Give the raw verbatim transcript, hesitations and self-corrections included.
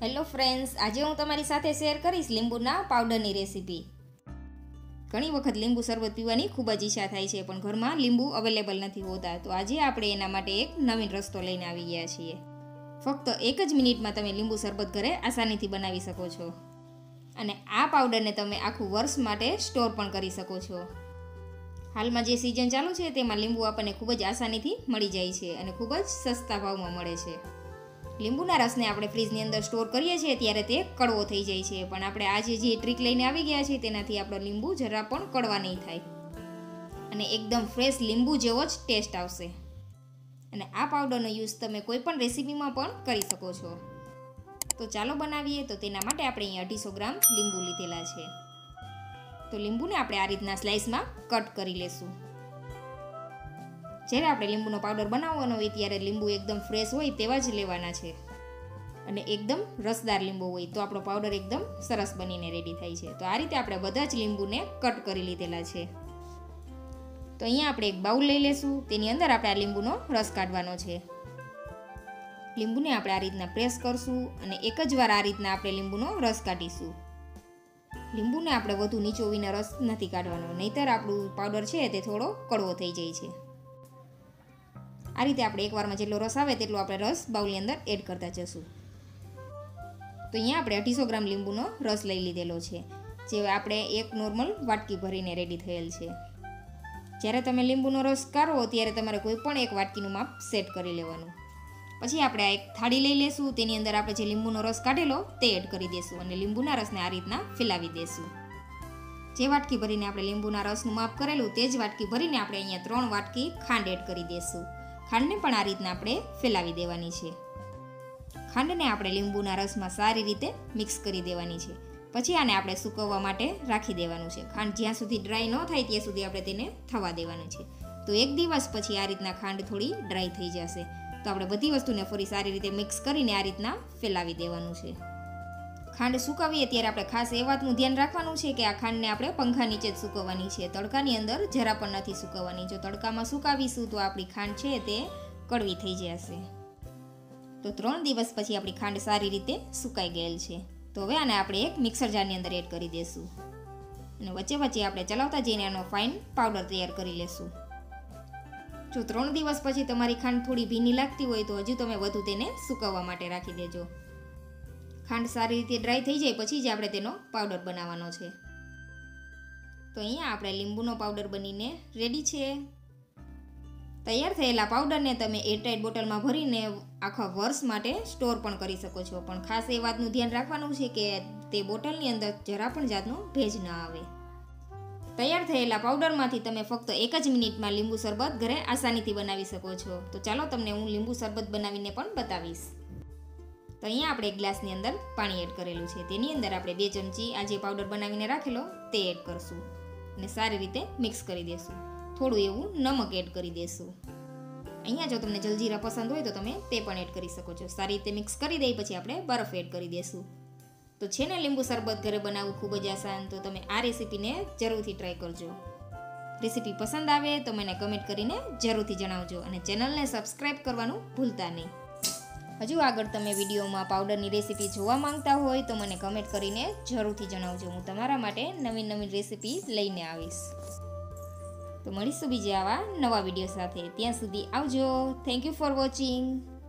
Hello friends, આજે હું તમારી સાથે શેર કરીશ લીંબુના પાવડરની રેસીપી। ઘણી વખત લીંબુ શરબત પીવાની ખૂબ જ ઈચ્છા થાય છે, પણ ઘરમાં લીંબુ અવેલેબલ નથી હોતા। તો આજે આપણે એના માટે એક નવીન રસ્તો લઈને આવી ગયા છીએ। ફક્ત એક જ મિનિટમાં તમે લીંબુ શરબત ઘરે આસાનીથી બનાવી શકો છો અને આ પાવડરને તમે આખું વર્ષ માટે સ્ટોર પણ કરી શકો છો। હાલમાં જે સિઝન ચાલુ છે તેમાં લીંબુ આપણને ખૂબ જ આસાનીથી મળી જાય છે અને ખૂબ જ સસ્તા ભાવમાં મળે છે। લીંબુના રસને આપણે ફ્રીજની અંદર સ્ટોર કરીએ છીએ ત્યારે તે કડવો થઈ જાય છે, પણ આપણે આજે જે ટ્રીક લઈને આવી ગયા છીએ તેનાથી આપણો લીંબુ જરા પણ કડવા નહીં થાય અને એકદમ ફ્રેશ લીંબુ જેવો જ ટેસ્ટ આવશે। અને આ પાવડરનો યુઝ તમે કોઈ પણ રેસીપીમાં પણ કરી શકો છો। તો ચાલો બનાવીએ। તો તેના માટે આપણે અહીં અઢીસો ગ્રામ લીંબુ લીધેલા છે। તો લીંબુને આપણે આ રીતના સ્લાઇસમાં કટ કરી લેશું। જ્યારે આપણે લીંબુનો પાવડર બનાવવાનો હોય ત્યારે લીંબુ એકદમ ફ્રેશ હોય તેવા જ લેવાના છે અને એકદમ રસદાર લીંબુ હોય તો આપણો પાવડર એકદમ સરસ બનીને રેડી થાય છે। તો આ રીતે આપણે બધા જ લીંબુને કટ કરી લીધેલા છે। તો અહીંયા આપણે એક બાઉલ લઈ લેશું, તેની અંદર આપણે આ લીંબુનો રસ કાઢવાનો છે। લીંબુને આપણે આ રીતના પ્રેસ કરશું અને એક જ વાર આ રીતના આપણે લીંબુનો રસ કાઢીશું। લીંબુને આપણે વધુ નીચોવીને રસ નથી કાઢવાનો, નહીંતર આપણું પાવડર છે તે થોડો કડવો થઈ જાય છે। આ રીતે આપણે એકવારમાં જેટલો રસ આવે તેટલો આપણે રસ બાઉલની અંદર એડ કરતા જશું। તો અહીંયા આપણે અઢીસો ગ્રામ લીંબુનો રસ લઈ લીધેલો છે, જે આપણે એક નોર્મલ વાટકી ભરીને રેડી થયેલ છે। જ્યારે તમે લીંબુનો રસ કાઢો ત્યારે તમારે કોઈ પણ એક વાટકીનું માપ સેટ કરી લેવાનું। પછી આપણે આ એક થાળી લઈ લેશું, તેની અંદર આપણે જે લીંબુનો રસ કાઢેલો તે એડ કરી દઈશું અને લીંબુના રસને આ રીતના ફેલાવી દઈશું। જે વાટકી ભરીને આપણે લીંબુના રસનું માપ કરેલું તે જ વાટકી ભરીને આપણે અહીંયા ત્રણ વાટકી ખાંડ એડ કરી દઈશું। ખાંડને પણ આ રીતના આપણે ફેલાવી દેવાની છે। ખાંડને આપણે લીંબુના રસમાં સારી રીતે મિક્સ કરી દેવાની છે। પછી આને આપણે સૂકવવા માટે રાખી દેવાનું છે। ખાંડ જ્યાં સુધી ડ્રાય ન થાય ત્યાં સુધી આપણે તેને થવા દેવાનું છે। તો એક દિવસ પછી આ રીતના ખાંડ થોડી ડ્રાય થઈ જશે તો આપણે બધી વસ્તુને ફરી સારી રીતે મિક્સ કરીને આ રીતના ફેલાવી દેવાનું છે। ખાંડ સૂકવીએ ત્યારે આપણે ખાસ એ વાતનું ધ્યાન રાખવાનું છે કે આ ખાંડને આપણે પંખા નીચે જ સૂકવવાની છે, તડકાની અંદર જરા પણ નથી સૂકવવાની। જો તડકામાં સૂકાવીશું તો આપણી ખાંડ છે તે કડવી થઈ જશે। તો ત્રણ દિવસ પછી આપણી ખાંડ સારી રીતે સુકાઈ ગયેલ છે। તો હવે આને આપણે એક મિક્સર જારની અંદર એડ કરી દઈશું અને વચ્ચે વચ્ચે આપણે ચલાવતા જઈને આનો ફાઇન પાવડર તૈયાર કરી લેશું। જો ત્રણ દિવસ પછી તમારી ખાંડ થોડી ભીની લાગતી હોય તો હજુ તમે વધુ તેને સૂકવવા માટે રાખી દેજો। ખાંડ સારી રીતે ડ્રાય થઈ જાય પછી જ આપણે તેનો પાવડર બનાવવાનો છે। તો અહીંયા આપણે લીંબુનો પાવડર બનીને રેડી છે। તૈયાર થયેલા પાવડરને તમે એરટાઇટ બોટલમાં ભરીને આખા વર્ષ માટે સ્ટોર પણ કરી શકો છો, પણ ખાસ એ વાતનું ધ્યાન રાખવાનું છે કે તે બોટલની અંદર જરા પણ જાતનું ભેજ ન આવે। તૈયાર થયેલા પાવડરમાંથી તમે ફક્ત એક જ મિનિટમાં લીંબુ શરબત ઘરે આસાનીથી બનાવી શકો છો। તો ચાલો તમને હું લીંબુ શરબત બનાવીને પણ બતાવીશ। તો અહીંયા આપણે એક ગ્લાસની અંદર પાણી એડ કરેલું છે, તેની અંદર આપણે બે ચમચી આ જે પાવડર બનાવીને રાખેલો તે એડ કરશું અને સારી રીતે મિક્સ કરી દઈશું। થોડું એવું નમક એડ કરી દઈશું। અહીંયા જો તમને જલજીરા પસંદ હોય તો તમે તે પણ એડ કરી શકો છો। સારી રીતે મિક્સ કરી દઈ પછી આપણે બરફ એડ કરી દઈશું। તો છે ને લીંબુ શરબત ઘરે બનાવવું ખૂબ જ આસાન, તો તમે આ રેસીપીને જરૂરથી ટ્રાય કરજો। રેસીપી પસંદ આવે તો મને કમેન્ટ કરીને જરૂરથી જણાવજો અને ચેનલને સબસ્ક્રાઈબ કરવાનું ભૂલતા નહીં। હજુ આગળ તમે વિડીયોમાં પાવડરની રેસીપી જોવા માંગતા હોય તો મને કમેન્ટ કરીને જરૂરથી જણાવજો, હું તમારા માટે નવીન નવીન રેસીપી લઈને આવીશ। તો મળીશું બીજા આવા નવા વિડીયો સાથે, ત્યાં સુધી આવજો। Thank you for watching.